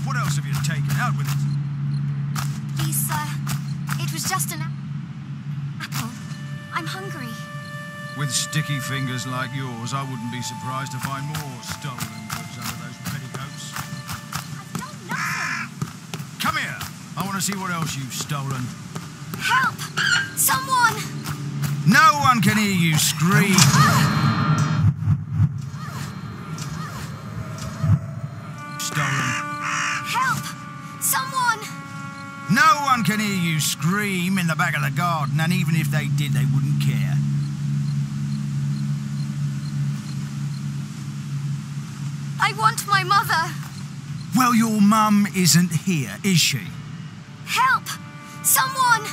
What else have you taken? Out with it. Please, sir. It was just an apple. I'm hungry. With sticky fingers like yours, I wouldn't be surprised to find more stolen goods under those petticoats. I've done nothing. Come here. I want to see what else you've stolen. Help! Someone! No one can hear you scream. Stolen. Help! Someone! No one can hear you scream in the back of the garden, and even if they did, they wouldn't care. I want my mother. Well, your mum isn't here, is she? Help! Someone!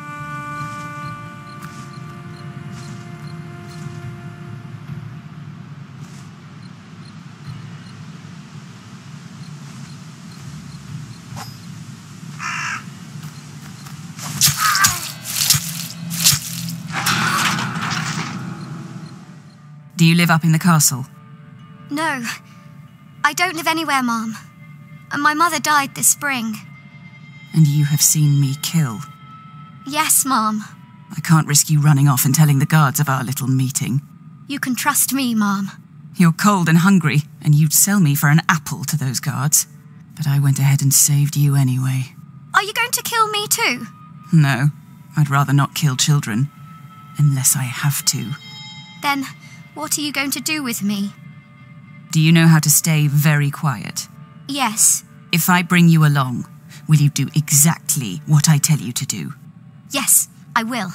Do you live up in the castle? No. I don't live anywhere, Mom. And my mother died this spring. And you have seen me kill? Yes, Mom. I can't risk you running off and telling the guards of our little meeting. You can trust me, Mom. You're cold and hungry, and you'd sell me for an apple to those guards. But I went ahead and saved you anyway. Are you going to kill me too? No, I'd rather not kill children. Unless I have to. Then, what are you going to do with me? Do you know how to stay very quiet? Yes. If I bring you along, will you do exactly what I tell you to do? Yes, I will.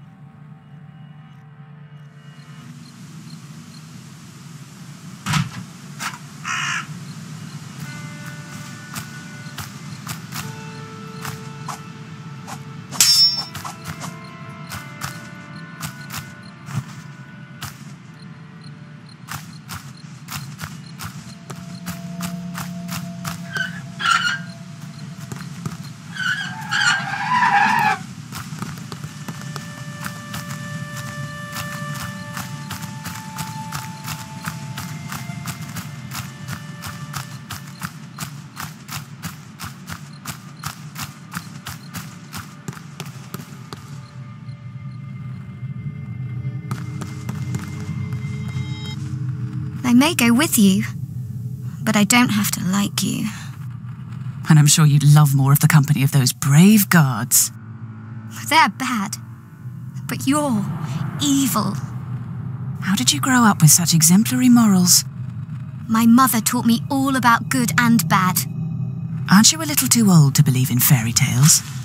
I may go with you, but I don't have to like you. And I'm sure you'd love more of the company of those brave guards. They're bad, but you're evil. How did you grow up with such exemplary morals? My mother taught me all about good and bad. Aren't you a little too old to believe in fairy tales?